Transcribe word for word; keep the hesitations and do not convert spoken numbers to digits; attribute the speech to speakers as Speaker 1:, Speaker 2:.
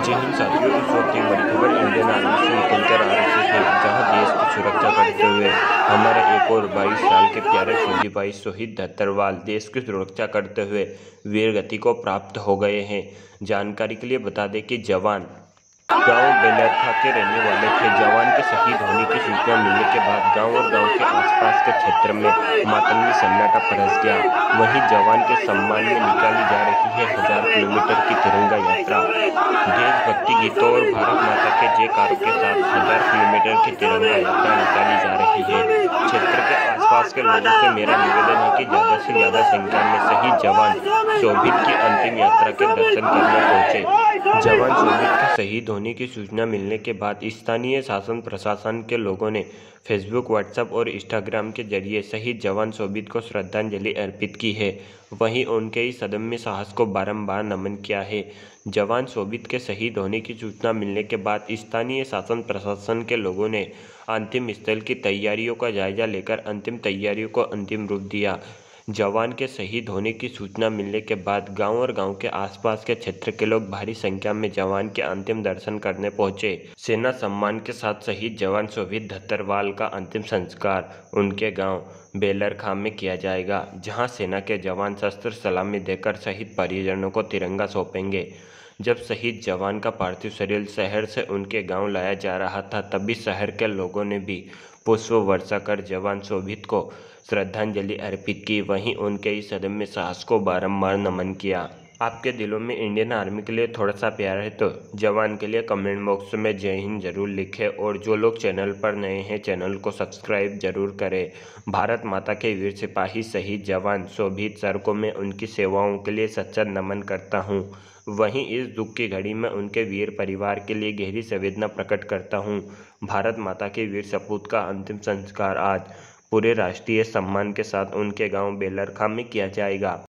Speaker 1: जय हिंद साथियों, इस वक्त की बड़ी खबर इंडियन आर्मी से निकलकर आ रही है, जहां देश की सुरक्षा करते हुए हमारे एक और बाईस साल के प्यारे फौजी भाई शहीद धत्तरवाल देश की सुरक्षा करते हुए वीर गति को प्राप्त हो गए हैं। जानकारी के लिए बता दें कि जवान गांव बेलरखा के रहने वाले थे। जवान के शहीद होने की सूचना मिलने के बाद गांव और गांव के आसपास के क्षेत्र में मातमी सन्नाटा पनस गया। वहीं जवान के सम्मान में निकाली जा रही है हजार किलोमीटर की तिरंगा यात्रा। देशभक्ति गीतों और भारत माता के जयकारों के साथ हजार किलोमीटर की तिरंगा यात्रा निकाली जा रही है। क्षेत्र के आसपास के लोगों से मेरा निवेदन है कि ज्यादा से ज्यादा संख्या में शहीद जवान शोभित की अंतिम यात्रा के दर्शन करने पहुंचे। जवान शोभित के शहीद होने की सूचना मिलने के बाद स्थानीय शासन प्रशासन के लोगों ने फेसबुक, व्हाट्सएप और इंस्टाग्राम के जरिए शहीद जवान शोभित को श्रद्धांजलि अर्पित की है। वहीं उनके इस अदम्य साहस को बारंबार नमन किया है। जवान शोभित के शहीद होने की सूचना मिलने के बाद स्थानीय शासन प्रशासन के लोगों ने अंतिम स्थल की तैयारियों का जायजा लेकर अंतिम तैयारियों को अंतिम रूप दिया। जवान के शहीद होने की सूचना मिलने के बाद गांव और गांव के आसपास के क्षेत्र के लोग भारी संख्या में जवान के अंतिम दर्शन करने पहुंचे। सेना सम्मान के साथ शहीद जवान शोभित धत्तरवाल का अंतिम संस्कार उनके गांव बेलरखा में किया जाएगा, जहां सेना के जवान शस्त्र सलामी देकर शहीद परिजनों को तिरंगा सौंपेंगे। जब शहीद जवान का पार्थिव शरीर शहर से उनके गांव लाया जा रहा था, तभी शहर के लोगों ने भी पुष्प वर्षा कर जवान शोभित को श्रद्धांजलि अर्पित की। वहीं उनके इस अदम्य साहस को बारंबार नमन किया। आपके दिलों में इंडियन आर्मी के लिए थोड़ा सा प्यार है तो जवान के लिए कमेंट बॉक्स में जय हिंद जरूर लिखें, और जो लोग चैनल पर नए हैं चैनल को सब्सक्राइब जरूर करें। भारत माता के वीर सिपाही शहीद जवान शोभित सर को मैं उनकी सेवाओं के लिए सच्चा नमन करता हूं। वहीं इस दुख की घड़ी में उनके वीर परिवार के लिए गहरी संवेदना प्रकट करता हूं। भारत माता के वीर सपूत का अंतिम संस्कार आज पूरे राष्ट्रीय सम्मान के साथ उनके गांव बेलरखा में किया जाएगा।